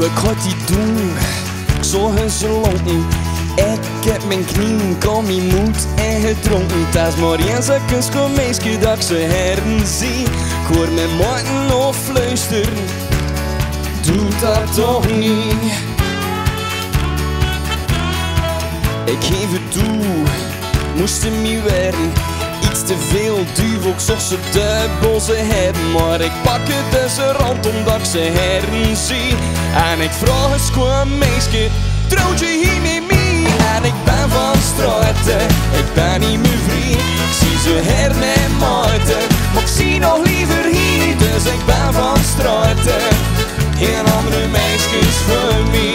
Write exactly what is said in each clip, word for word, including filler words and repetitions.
ik had die doen, ik zag hun zo lonken. Ik heb mijn knieën, kan mijn moed en gedronken. Het is maar eens een kunstkool meisje dat ik ze heren zie. Ik hoor mijn maten nog fluisteren, doe dat toch niet. Ik geef het toe, moesten me werden. Iets te veel duivel, ik zocht ze dubbel ze hebben. Maar ik pak het tussen rand omdat ik ze heren zie. En ik vraag eens gewoon meisje, trouwt je hier met mij? En ik ben van straten, ik ben niet meer vrij. Ik zie ze her met maten, maar ik zie nog liever hier. Dus ik ben van straten, geen andere meisjes voor mij.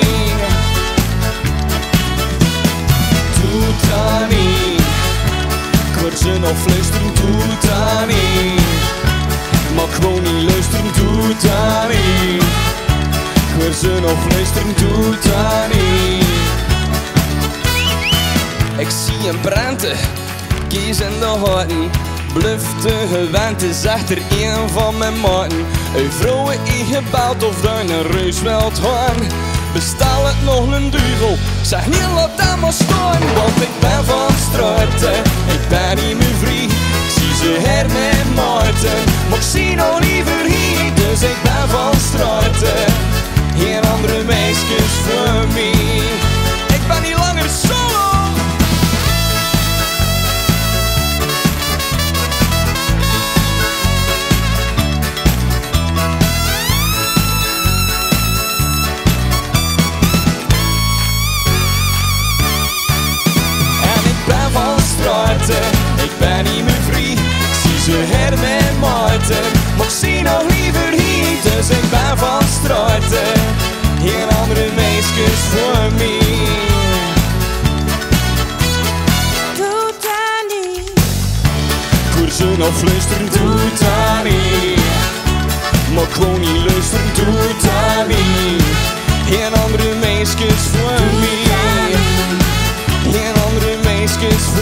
Doe dat niet, ik hoor ze nog fluisteren, doe dat niet. Maar ik gewoon niet luisteren, doe dat niet. Ik hoor ze nog fluisteren, doe dat niet. Ik zie een brandte, kies in de houten. Blufte gewend is achter een van mijn maten. Een vrouw in gebouwd of daar een reus wilt gaan. Bestel het nog een duivel, zeg niet laat dat maar staan. Want ik ben van straten, ik ben niet meer vrij. Ik zie ze her met maten, maar ik zie nog liever hier. Dus ik ben van straten, geen andere meisjes voor mij. Ik ben niet langer solo. Ik ben niet meer vrij, ik zie ze her met maten, maar ik zie nog liever hier. Dus ik ben van straten, geen andere meisjes voor mij. Doe dat niet, ik hoor ze nog fluisteren, doe dat niet. Maar ik gewoon niet luisteren, doe dat niet. Geen andere meisjes voor mij. Geen andere meisjes voor mij.